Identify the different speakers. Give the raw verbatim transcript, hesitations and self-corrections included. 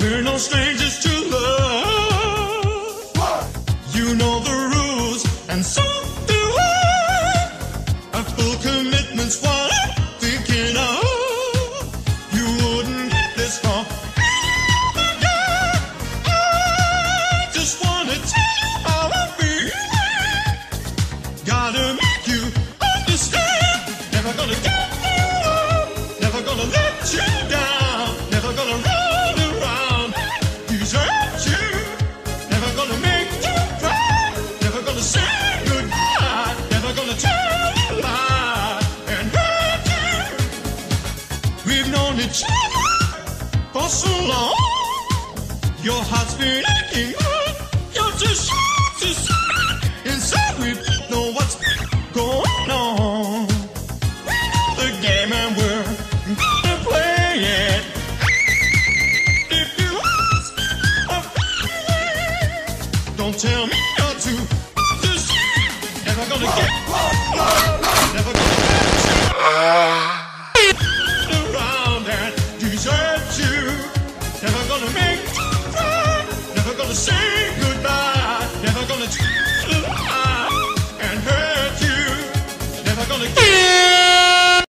Speaker 1: We're no strangers to love. You know the rules, and so do I. A full commitment's what I'm thinking of. You wouldn't get this far. I just wanna tell you how I feel. Gotta make you understand. Never gonna give you up. Never gonna let you down. Never gonna run around. Desert you. Never gonna make you cry. Never gonna say goodbye. Never gonna tell a lie and hurt you. We've known each other for so long. Your heart's been aching. You're just shy to see. Inside we know what's going on. We know the game and we're gonna play it. If you ask a feeling, don't tell me you're too understand. Never gonna get, never gonna get you.